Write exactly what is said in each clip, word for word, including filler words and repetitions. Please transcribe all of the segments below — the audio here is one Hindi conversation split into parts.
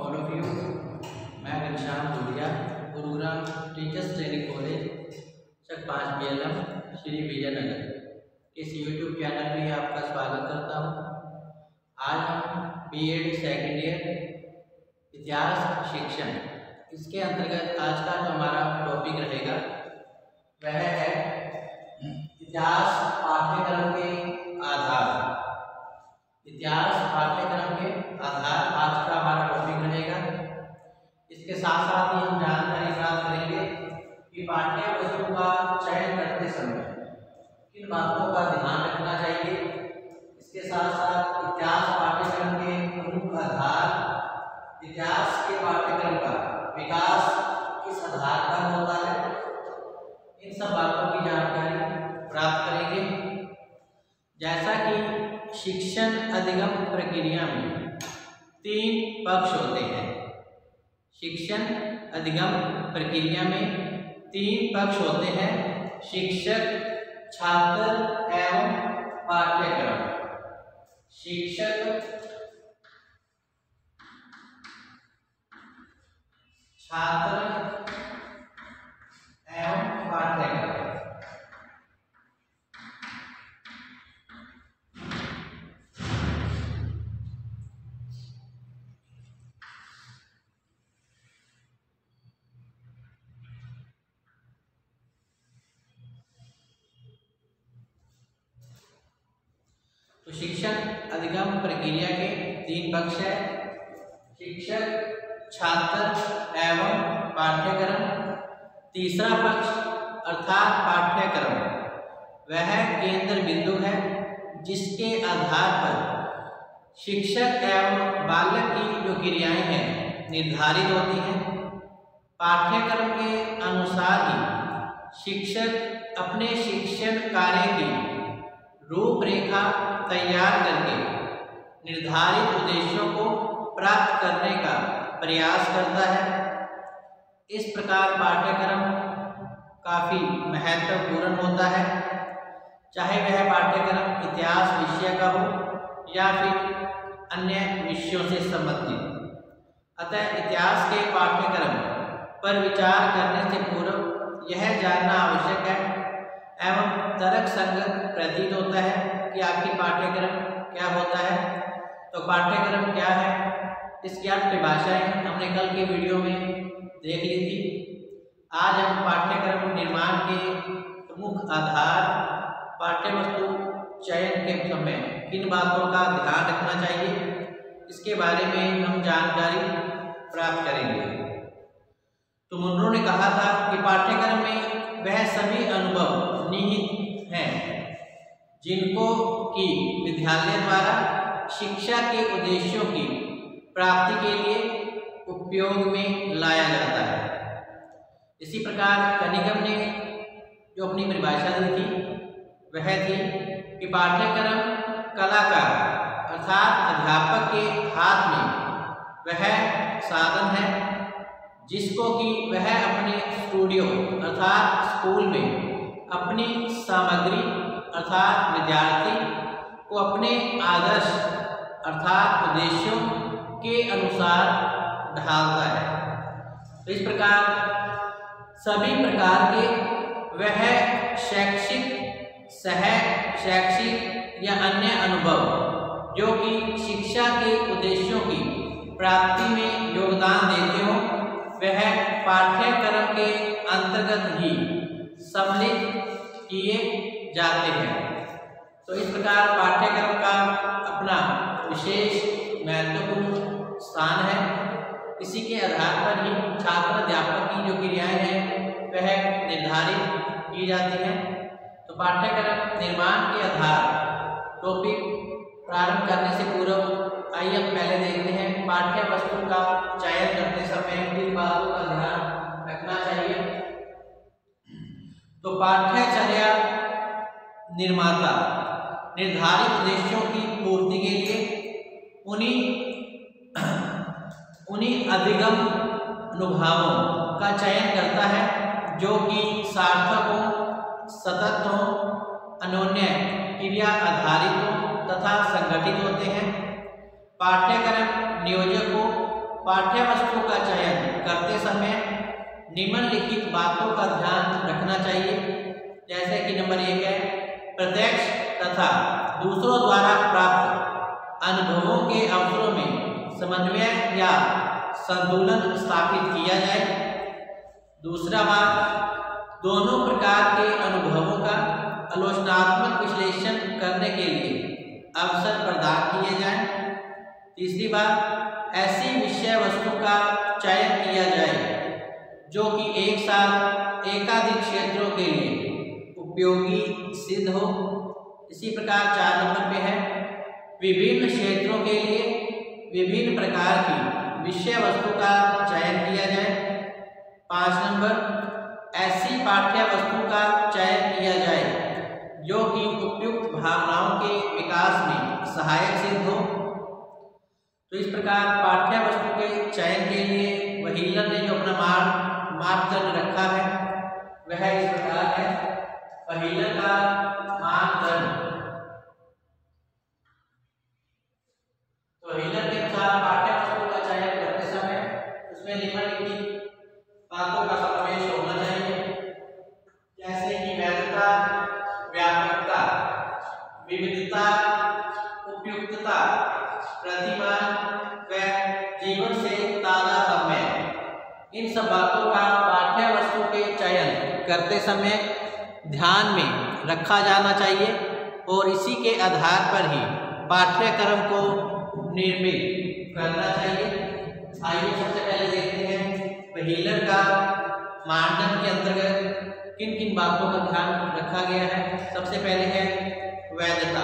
All of you. मैं Ghanshyam Dhuliya, Gurugram teachers training college Chak पाँच B L M Shri Vijaynagar इस यूट्यूब चैनल में आपका स्वागत करता हूँ। आज हम बी एड सेकेंड ईयर इतिहास शिक्षण इसके अंतर्गत आज का जो हमारा टॉपिक रहेगा वह है इतिहास पाठ्यक्रम के आधार। इतिहास पाठ्यक्रम के आधार आज का हमारा टॉपिक रहेगा। इसके साथ साथ ही हम जानकारी प्राप्त करेंगे कि पाठ्य वस्तु का चयन करते समय किन बातों का ध्यान रखना चाहिए। इसके साथ साथ इतिहास पाठ्यक्रम के प्रमुख आधार, इतिहास के पाठ्यक्रम का विकास किस आधार पर होता है, इन सब बातों की जानकारी प्राप्त करेंगे। जैसा कि शिक्षण अधिगम प्रक्रिया में तीन पक्ष होते हैं। शिक्षण अधिगम प्रक्रिया में तीन पक्ष होते हैं: शिक्षक, छात्र एवं पाठ्यक्रम। शिक्षक, छात्र एवं पाठ्यक्रम। तो शिक्षण अधिगम प्रक्रिया के तीन पक्ष है: शिक्षक, छात्र एवं पाठ्यक्रम। तीसरा पक्ष अर्थात पाठ्यक्रम वह केंद्र बिंदु है जिसके आधार पर शिक्षक एवं बालक की जो क्रियाएं हैं निर्धारित होती हैं। पाठ्यक्रम के अनुसार ही शिक्षक अपने शिक्षण कार्य की रूपरेखा तैयार करके निर्धारित उद्देश्यों को प्राप्त करने का प्रयास करता है। इस प्रकार पाठ्यक्रम काफ़ी महत्वपूर्ण होता है, चाहे वह पाठ्यक्रम इतिहास विषय का हो या फिर अन्य विषयों से संबंधित। अतः इतिहास के पाठ्यक्रम पर विचार करने से पूर्व यह जानना आवश्यक है एवं तर्क संगत प्रतीत होता है कि आखिर पाठ्यक्रम क्या होता है। तो पाठ्यक्रम क्या है, इसकी आप परिभाषाएं हमने कल के वीडियो में देख ली थी। आज हम पाठ्यक्रम निर्माण के प्रमुख आधार, पाठ्य वस्तु चयन के समय किन बातों का ध्यान रखना चाहिए, इसके बारे में हम जानकारी प्राप्त करेंगे। तो मुनरो ने कहा था कि पाठ्यक्रम में वह सभी अनुभव निहित हैं जिनको कि विद्यालय द्वारा शिक्षा के उद्देश्यों की प्राप्ति के लिए उपयोग में लाया जाता है। इसी प्रकार कनिगम ने जो अपनी परिभाषा दी थी वह थी कि पाठ्यक्रम कलाकार अर्थात अध्यापक के हाथ में वह साधन है जिसको कि वह अपने स्टूडियो अर्थात स्कूल में अपनी सामग्री अर्थात विद्यार्थी को अपने आदर्श अर्थात उद्देश्यों के अनुसार ढालता है। तो इस प्रकार सभी प्रकार के वह शैक्षिक, सह शैक्षिक या अन्य अनुभव जो कि शिक्षा के उद्देश्यों की प्राप्ति में योगदान देते हों वह पाठ्यक्रम के अंतर्गत ही सम्मिलित किए जाते हैं। तो इस प्रकार पाठ्यक्रम का अपना विशेष महत्वपूर्ण स्थान है। इसी के आधार पर ही छात्र अध्यापक की जो क्रियाएं हैं वह निर्धारित की जाती हैं। तो पाठ्यक्रम निर्माण के आधार टॉपिक प्रारंभ करने से पूर्व आइए हम पहले देखते हैं पाठ्य वस्तु का चयन करते समय किन बातों का ध्यान रखना चाहिए। तो पाठ्यचर्या निर्माता निर्धारित उद्देश्यों की पूर्ति के लिए उन्हीं उन्हीं अधिगम अनुभावों का चयन करता है जो कि सार्थक हो, सतत हो, अनोन्य क्रिया आधारित हो तथा संगठित होते हैं। पाठ्यक्रम नियोजक को पाठ्य वस्तु का चयन करते समय निम्नलिखित बातों का ध्यान रखना चाहिए। जैसे कि नंबर एक है, प्रत्यक्ष तथा दूसरों द्वारा प्राप्त अनुभवों के अवसरों में समन्वय या संतुलन स्थापित किया जाए। दूसरा बात, दोनों प्रकार के अनुभवों का आलोचनात्मक विश्लेषण करने के लिए अवसर प्रदान किए जाएं। तीसरी बात, ऐसी विषय वस्तु का चयन किया जाए जो कि एक साथ एकाधिक क्षेत्रों के लिए उपयोगी सिद्ध हो। इसी प्रकार चार नंबर पे है, विभिन्न क्षेत्रों के लिए विभिन्न प्रकार की विषय वस्तु का चयन किया जाए। पाँच नंबर, ऐसी पाठ्य वस्तु का चयन किया जाए जो कि उपयुक्त भावनाओं के विकास में सहायक सिद्ध हो। तो इस प्रकार पाठ्य वस्तु के चयन के लिए व्हीलर ने जो अपना मार्ग मापदंड रखा है वह इस प्रकार है। व्हीलर का मानदंड, तो व्हीलर के अनुसार पाठ्य वस्तु का चयन करते समय उसमें निम्नलिखित बातों का समावेश होना चाहिए। जैसे कि वैधता, व्यापकता, विविधता, उपयुक्तता, प्रतिमान व जीवन से तादात्म्य, इन सब बातों का पाठ्य वस्तु के चयन करते समय ध्यान में रखा जाना चाहिए और इसी के आधार पर ही पाठ्यक्रम को निर्मित करना चाहिए। आइए सबसे पहले देखते हैं व्हीलर का मानदंड के अंतर्गत किन किन बातों का ध्यान रखा गया है। सबसे पहले है वैधता।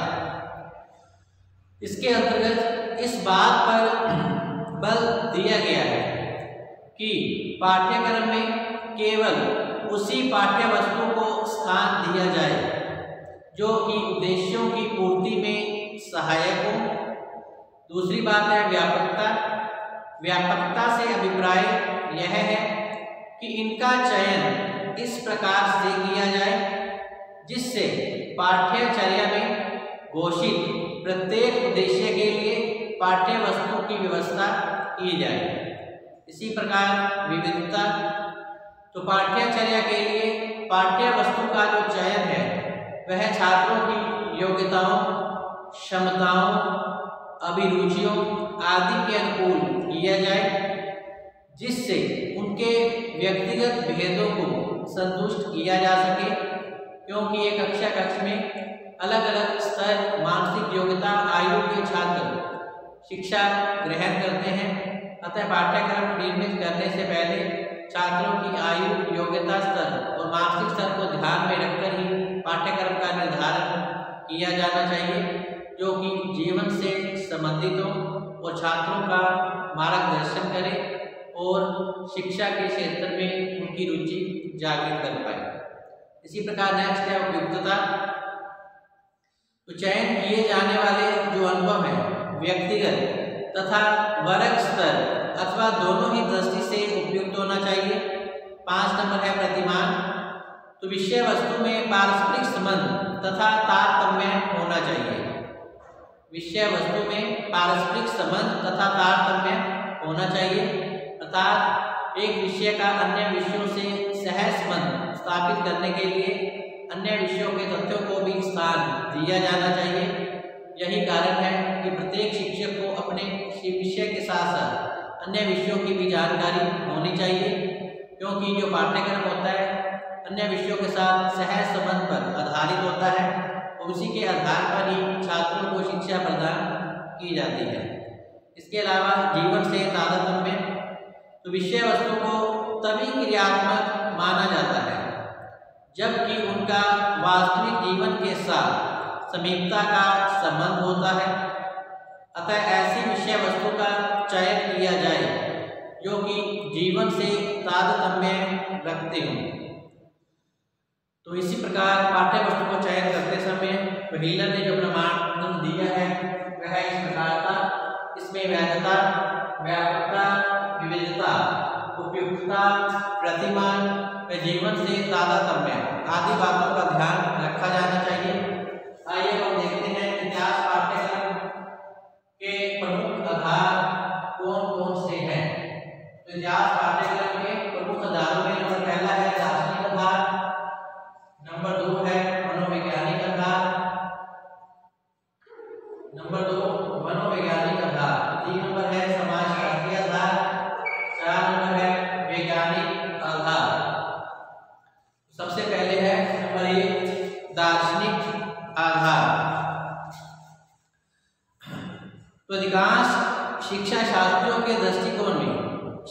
इसके अंतर्गत इस बात पर बल दिया गया है कि पाठ्यक्रम में केवल उसी पाठ्य वस्तु को स्थान दिया जाए जो कि उद्देश्यों की पूर्ति में सहायक हो। दूसरी बात है व्यापकता। व्यापकता से अभिप्राय यह है कि इनका चयन इस प्रकार से किया जाए जिससे पाठ्यचर्या में घोषित प्रत्येक उद्देश्य के लिए पाठ्य वस्तु की व्यवस्था की जाए। इसी प्रकार विविधता, तो पाठ्यचर्या के लिए पाठ्य वस्तु का जो चयन है वह छात्रों की योग्यताओं, क्षमताओं, अभिरुचियों आदि के अनुकूल किया जाए जिससे उनके व्यक्तिगत भेदों को संतुष्ट किया जा सके। क्योंकि एक कक्षा कक्ष में अलग अलग स्तर, मानसिक योग्यता, आयु के छात्र शिक्षा ग्रहण करते हैं, अतः पाठ्यक्रम निर्मित करने से पहले छात्रों की आयु, योग्यता स्तर और मानसिक स्तर को ध्यान में रखकर ही पाठ्यक्रम का निर्धारण किया जाना चाहिए जो कि जीवन से संबंधित हो और छात्रों का मार्गदर्शन करे और शिक्षा के क्षेत्र में उनकी रुचि जागृत कर पाए। इसी प्रकार नेक्स्ट है उपयुक्तता। तो चयन किए जाने वाले जो अनुभव है व्यक्तिगत तथा वर्ग स्तर अथवा दोनों ही दृष्टि से उपयुक्त होना चाहिए। पाँच नंबर है प्रतिमान। तो विषय वस्तु में पारस्परिक संबंध तथा तारतम्य होना चाहिए। विषय वस्तु में पारस्परिक संबंध तथा तारतम्य होना चाहिए, अर्थात एक विषय का अन्य विषयों से सहज संबंध स्थापित करने के लिए अन्य विषयों के तथ्यों को भी स्थान दिया जाना चाहिए। यही कारण है कि प्रत्येक शिक्षक को अपने विषय के साथ साथ अन्य विषयों की भी जानकारी होनी चाहिए, क्योंकि जो पाठ्यक्रम होता है अन्य विषयों के साथ सहज संबंध पर आधारित होता है और उसी के आधार पर ही छात्रों को शिक्षा प्रदान की जाती है। इसके अलावा जीवन से तादात्म्य। तो विषय वस्तु को तभी क्रियात्मक माना जाता है जबकि उनका वास्तविक जीवन के साथ समीपता का संबंध होता है। अतः ऐसी विषय वस्तु का चयन किया जाए जो कि जीवन से तारतम्य रखते हों। तो इसी प्रकार पाठ्य वस्तु को चयन करते समय व्हीलर ने जो प्रमाण दिया है वह इस प्रकार था। इसमें वैधता, व्यापकता, विविधता, उपयुक्तता, प्रतिमान व जीवन से तादात्म्य आदि बातों का ध्यान रखा जाना चाहिए। आइए हम देखते हैं इतिहास पाठ्यक्रम के प्रमुख आधार कौन कौन से हैं।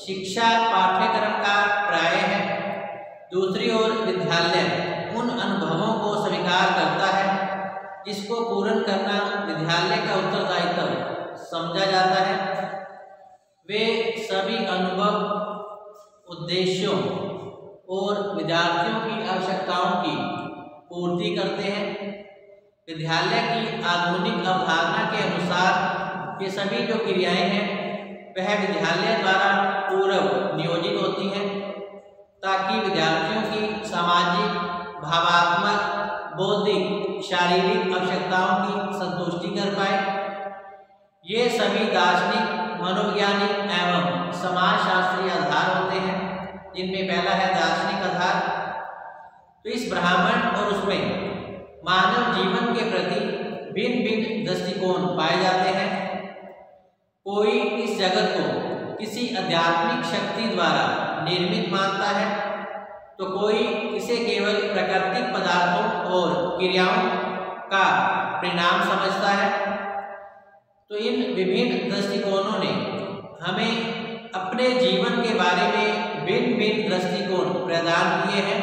शिक्षा पाठ्यक्रम का पर्याय है। दूसरी ओर विद्यालय उन अनुभवों को स्वीकार करता है जिसको पूर्ण करना विद्यालय का उत्तरदायित्व समझा जाता है। वे सभी अनुभव उद्देश्यों और विद्यार्थियों की आवश्यकताओं की पूर्ति करते हैं। विद्यालय की आधुनिक अवधारणा के अनुसार ये सभी जो क्रियाएं हैं वह विद्यालय द्वारा पूर्व नियोजित होती हैं ताकि विद्यार्थियों की सामाजिक, भावात्मक, बौद्धिक, शारीरिक आवश्यकताओं की संतुष्टि कर पाए। ये सभी दार्शनिक, मनोवैज्ञानिक एवं समाजशास्त्रीय आधार होते हैं, जिनमें पहला है दार्शनिक आधार। तो इस ब्राह्मण और उसमें मानव जीवन के प्रति भिन्न भिन्न दृष्टिकोण पाए जाते हैं। कोई इस जगत को किसी आध्यात्मिक शक्ति द्वारा निर्मित मानता है तो कोई इसे केवल प्राकृतिक पदार्थों और क्रियाओं का परिणाम समझता है। तो इन विभिन्न दृष्टिकोणों ने हमें अपने जीवन के बारे में भिन्न भिन्न दृष्टिकोण प्रदान किए हैं।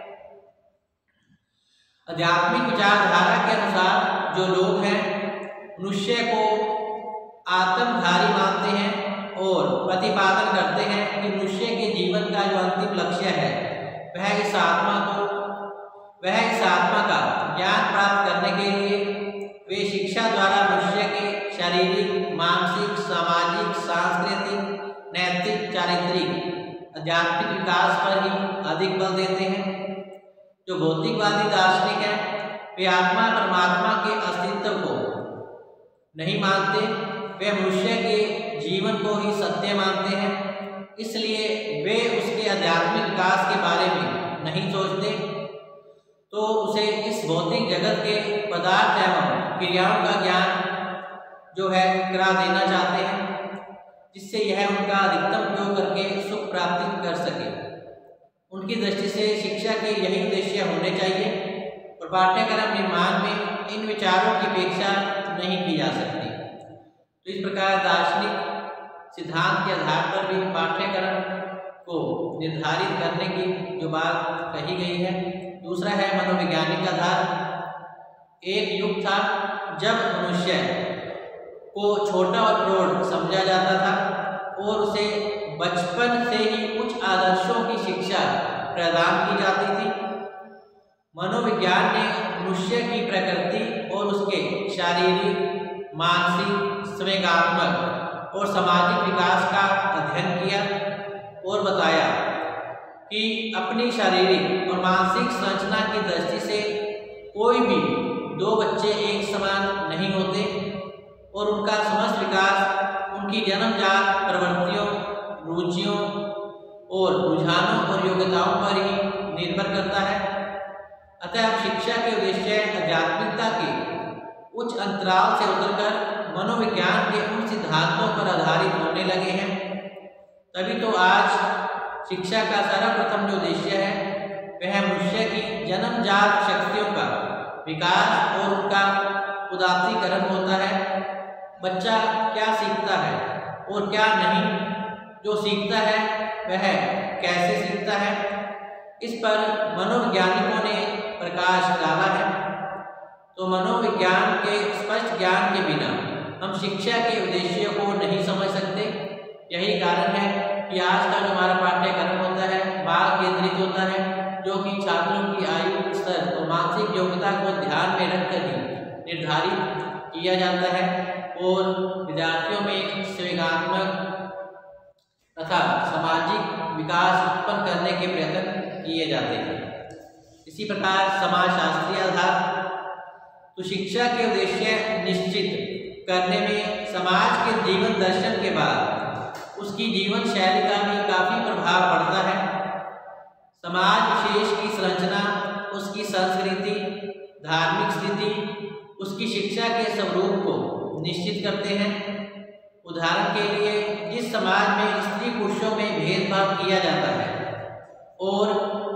आध्यात्मिक विचारधारा के अनुसार जो लोग हैं मनुष्य को आत्मधारी मानते हैं और प्रतिपादन करते हैं कि मनुष्य के जीवन का जो अंतिम लक्ष्य है वह इस आत्मा को वह इस आत्मा का ज्ञान प्राप्त करने के लिए वे शिक्षा द्वारा मनुष्य के शारीरिक, मानसिक, सामाजिक, सांस्कृतिक, नैतिक, चारित्रिक, आध्यात्मिक विकास पर ही अधिक बल देते हैं। जो भौतिकवादी दार्शनिक हैं वे आत्मा परमात्मा के अस्तित्व को नहीं मानते, वे मनुष्य के जीवन को ही सत्य मानते हैं, इसलिए वे उसके आध्यात्मिक विकास के बारे में नहीं सोचते, तो उसे इस भौतिक जगत के पदार्थ एवं क्रियाओं का ज्ञान जो है करा देना चाहते हैं, जिससे यह उनका अधिकतम उपयोग करके सुख प्राप्ति कर सके। उनकी दृष्टि से शिक्षा के यही उद्देश्य होने चाहिए और पाठ्यक्रम निर्माण में इन विचारों की अपेक्षा नहीं की जा सकती। तो इस प्रकार दार्शनिक सिद्धांत के आधार पर भी पाठ्यक्रम को निर्धारित करने की जो बात कही गई है। दूसरा है मनोवैज्ञानिक आधार। एक युग था जब मनुष्य को छोटा और प्रौढ़ समझा जाता था और उसे बचपन से ही उच्च आदर्शों की शिक्षा प्रदान की जाती थी। मनोविज्ञान ने मनुष्य की प्रकृति और उसके शारीरिक, मानसिक, संवेगात्मक और सामाजिक विकास का अध्ययन किया और बताया कि अपनी शारीरिक और मानसिक संरचना की दृष्टि से कोई भी दो बच्चे एक समान नहीं होते और उनका समस्त विकास उनकी जन्मजात प्रवृत्तियों, रुचियों और रुझानों और योग्यताओं पर ही निर्भर करता है। अतः अब शिक्षा के उद्देश्य आध्यात्मिकता के उच्च अंतराल से उतरकर मनोविज्ञान के उन सिद्धांतों पर आधारित होने लगे हैं। तभी तो आज शिक्षा का सर्वप्रथम जो उद्देश्य है वह मनुष्य की जन्मजात शक्तियों का विकास और उनका उदात्तीकरण होता है। बच्चा क्या सीखता है और क्या नहीं, जो सीखता है वह कैसे सीखता है, इस पर मनोवैज्ञानिकों ने प्रकाश डाला है। तो मनोविज्ञान के स्पष्ट ज्ञान के बिना हम शिक्षा के उद्देश्य को नहीं समझ सकते। यही कारण है कि आज का जो हमारा पाठ्यक्रम होता है बाल केंद्रित होता है, जो कि छात्रों की आयु स्तर और मानसिक योग्यता को ध्यान में रखकर ही निर्धारित किया जाता है और विद्यार्थियों में संवेगात्मक तथा सामाजिक विकास उत्पन्न करने के प्रयत्न किए जाते हैं। इसी प्रकार समाजशास्त्रीय आधार। तो शिक्षा के उद्देश्य निश्चित करने में समाज के जीवन दर्शन के बाद उसकी जीवन शैली का भी काफी प्रभाव पड़ता है। समाज विशेष की संरचना, उसकी संस्कृति, धार्मिक स्थिति, उसकी शिक्षा के स्वरूप को निश्चित करते हैं। उदाहरण के लिए जिस समाज में स्त्री पुरुषों में भेदभाव किया जाता है और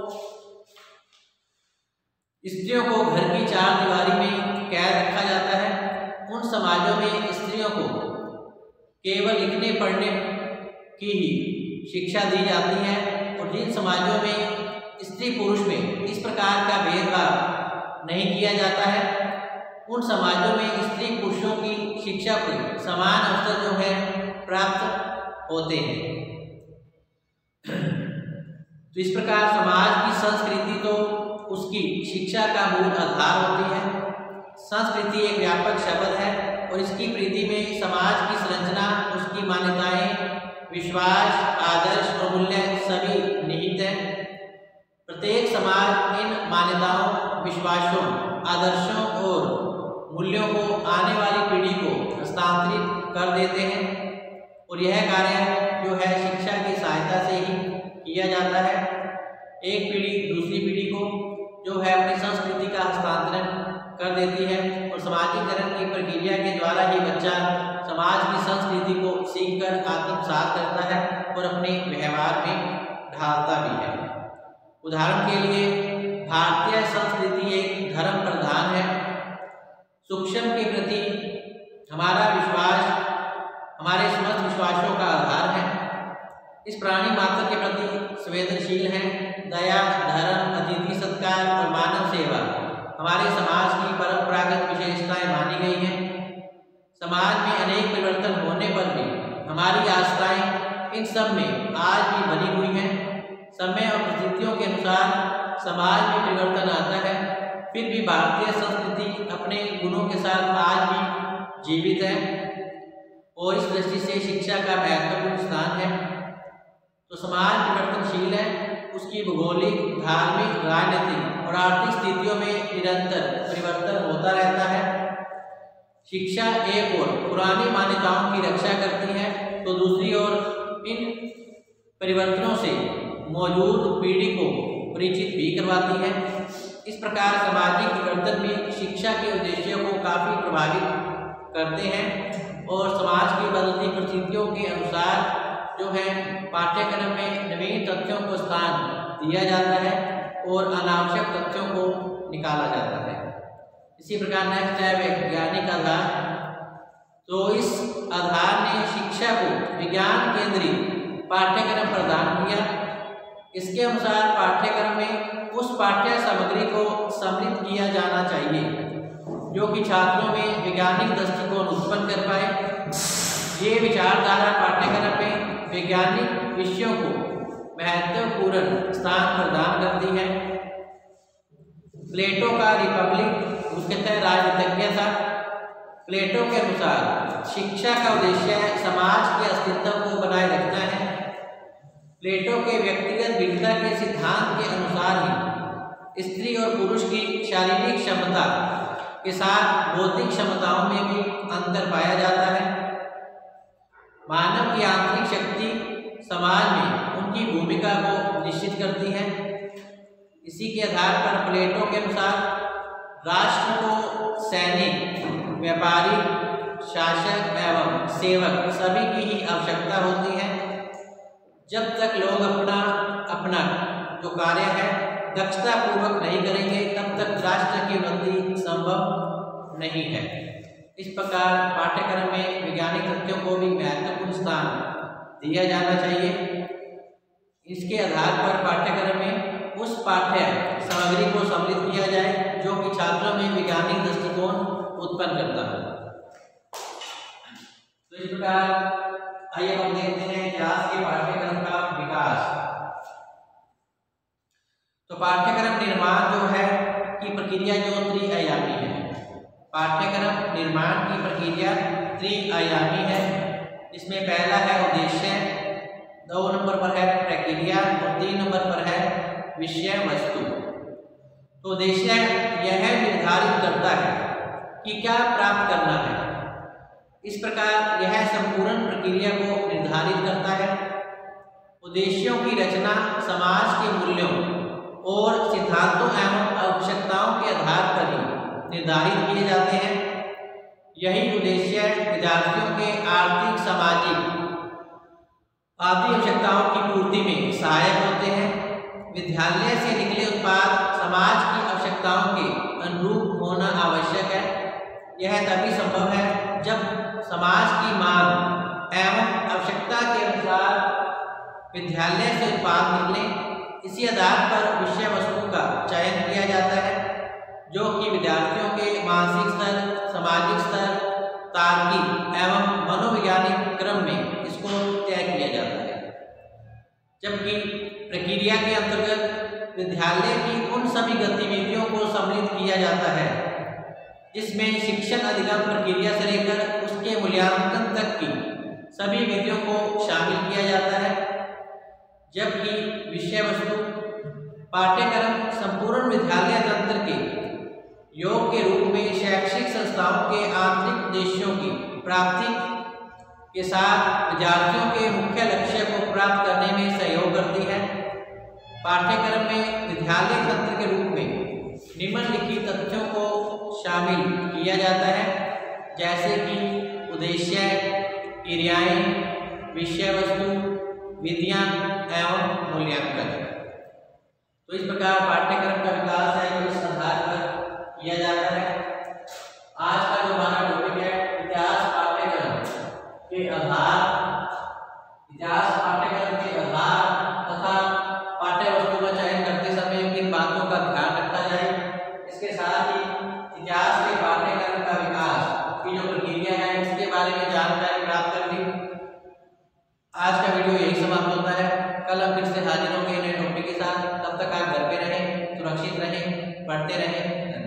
स्त्रियों को घर की चार दीवारी में कैद रखा जाता है, उन समाजों में स्त्रियों को केवल लिखने पढ़ने की ही शिक्षा दी जाती है और जिन समाजों में स्त्री पुरुष में इस प्रकार का भेदभाव नहीं किया जाता है, उन समाजों में स्त्री पुरुषों की शिक्षा पर समान अवसर जो है प्राप्त होते हैं। तो इस प्रकार समाज की संस्कृति तो उसकी शिक्षा का मूल आधार होती है। संस्कृति एक व्यापक शब्द है और इसकी परिधि में समाज की संरचना, उसकी मान्यताएं, विश्वास, आदर्श और मूल्य सभी निहित हैं। प्रत्येक समाज इन मान्यताओं, विश्वासों, आदर्शों और मूल्यों को आने वाली पीढ़ी को हस्तांतरित कर देते हैं और यह कार्य जो है शिक्षा की सहायता से ही किया जाता है। एक पीढ़ी दूसरी पीढ़ी को जो है अपनी संस्कृति का हस्तांतरण कर देती है और समाजीकरण की प्रक्रिया के द्वारा ही बच्चा समाज की संस्कृति को सीखकर आत्मसात करता है और अपने व्यवहार में ढालता भी है। उदाहरण के लिए भारतीय संस्कृति एक धर्म प्रधान है। सूक्ष्म के प्रति हमारा विश्वास हमारे समस्त विश्वासों का आधार है। इस प्राणी मात्र के प्रति संवेदनशील है। दया, धर्म, अतिथि सत्कार और मानव सेवा हमारे समाज की परंपरागत विशेषताएं मानी गई हैं। समाज में अनेक परिवर्तन होने पर भी हमारी आस्थाएं इन सब में आज भी बनी हुई हैं। समय और परिस्थितियों के अनुसार समाज में परिवर्तन आता है, फिर भी भारतीय संस्कृति अपने गुणों के साथ आज भी जीवित है और इस दृष्टि से शिक्षा का महत्वपूर्ण स्थान है। तो समाज परिवर्तनशील है, उसकी भौगोलिक, धार्मिक, राजनीतिक और आर्थिक स्थितियों में निरंतर परिवर्तन होता रहता है। शिक्षा एक ओर पुरानी मान्यताओं की रक्षा करती है तो दूसरी ओर इन परिवर्तनों से मौजूद पीढ़ी को परिचित भी करवाती है। इस प्रकार सामाजिक परिवर्तन भी शिक्षा के उद्देश्यों को काफ़ी प्रभावित करते हैं और समाज की बदलती परिस्थितियों के अनुसार जो है पाठ्यक्रम में नवीन तथ्यों को स्थान दिया जाता है और अनावश्यक तथ्यों को निकाला जाता है। इसी प्रकार नेक्स्ट है वैज्ञानिक आधार। तो इस आधार ने शिक्षा को विज्ञान केंद्रित पाठ्यक्रम प्रदान किया। इसके अनुसार पाठ्यक्रम में उस पाठ्य सामग्री को सम्मिलित किया जाना चाहिए जो कि छात्रों में वैज्ञानिक दृष्टिकोण उत्पन्न कर पाए। ये विचारधारा पाठ्यक्रम में वैज्ञानिक विषयों को महत्वपूर्ण स्थान प्रदान करती है। प्लेटो का रिपब्लिक मुख्यतः राजनीतिज्ञ था। प्लेटो के अनुसार शिक्षा का उद्देश्य समाज के अस्तित्व को बनाए रखना है। प्लेटो के व्यक्तिगत भिन्नता के सिद्धांत के अनुसार ही स्त्री और पुरुष की शारीरिक क्षमता के साथ बौद्धिक क्षमताओं में भी अंतर पाया जाता है। मानव की आंतरिक शक्ति समाज में उनकी भूमिका को निश्चित करती है। इसी के आधार पर प्लेटो के अनुसार राष्ट्र को सैनिक, व्यापारी, शासक एवं सेवक सभी की ही आवश्यकता होती है। जब तक लोग अपना अपना जो कार्य है दक्षता पूर्वक नहीं करेंगे तब तक राष्ट्र की उन्नति संभव नहीं है। इस प्रकार पाठ्यक्रम में वैज्ञानिक तथ्यों को भी महत्वपूर्ण स्थान दिया जाना चाहिए। इसके आधार पर पाठ्यक्रम में उस पाठ्य सामग्री को सम्मिलित किया जाए जो कि छात्रों में वैज्ञानिक दृष्टिकोण उत्पन्न करता है। तो इस प्रकार आइए हम देखते हैं इतिहास के पाठ्यक्रम का विकास। तो पाठ्यक्रम निर्माण जो है की प्रक्रिया जो त्रिआयामी है। पाठ्यक्रम निर्माण की प्रक्रिया त्रिआयामी है। इसमें पहला है उद्देश्य, दो नंबर पर है प्रक्रिया और तीन नंबर पर है विषय वस्तु। तो उद्देश्य यह निर्धारित करता है कि क्या प्राप्त करना है। इस प्रकार यह संपूर्ण प्रक्रिया को निर्धारित करता है। उद्देश्यों की रचना समाज के मूल्यों और सिद्धांतों एवं आवश्यकताओं के आधार पर ही निर्धारित किए जाते हैं। यही उद्देश्य विद्यार्थियों के आर्थिक, सामाजिक आदि आवश्यकताओं की पूर्ति में सहायक होते हैं। विद्यालय से निकले उत्पाद समाज की आवश्यकताओं के अनुरूप होना आवश्यक है। यह तभी संभव है जब समाज की मांग एवं आवश्यकता के अनुसार विद्यालय से उत्पाद निकले। इसी आधार पर विषय वस्तु का चयन किया जाता है जो कि विद्यार्थियों के मानसिक स्तर, सामाजिक स्तर, तार्किक एवं मनोवैज्ञानिक क्रम में इसको तय किया जाता है। जबकि प्रक्रिया के अंतर्गत विद्यालय की उन सभी गतिविधियों को सम्मिलित किया जाता है जिसमें शिक्षण अधिगम प्रक्रिया से लेकर उसके मूल्यांकन तक की सभी विधियों को शामिल किया जाता है। जबकि विषय वस्तु पाठ्यक्रम संपूर्ण विद्यालय तंत्र के योग के रूप में शैक्षिक संस्थाओं के आंतरिक उद्देश्यों की प्राप्ति के साथ विद्यार्थियों के मुख्य लक्ष्य को प्राप्त करने में सहयोग करती है। पाठ्यक्रम में विद्यालय तंत्र के रूप में निम्नलिखित तथ्यों को शामिल किया जाता है, जैसे कि उद्देश्य, क्रियाएं, विषय वस्तु, विधियां एवं मूल्यांकन। तो इस प्रकार पाठ्यक्रम का विकास है जो इस आधार पर किया जाता है। आज का जो हमारा टॉपिक है इतिहास पाठ्यक्रम के आधार, इतिहास पाठ्यक्रम के आधार तथा पाठ्य वस्तु का चयन करते समय किन बातों का ध्यान रखा जाए, इसके साथ ही इतिहास के पाठ्यक्रम का विकास की जो प्रक्रिया है इसके बारे में जानकारी प्राप्त कर ली। आज का वीडियो यही समाप्त होता है। कल हम फिर से हाजिर होंगे नए टॉपिक के साथ। तब तक आप घर पे रहें, सुरक्षित रहें, पढ़ते रहें।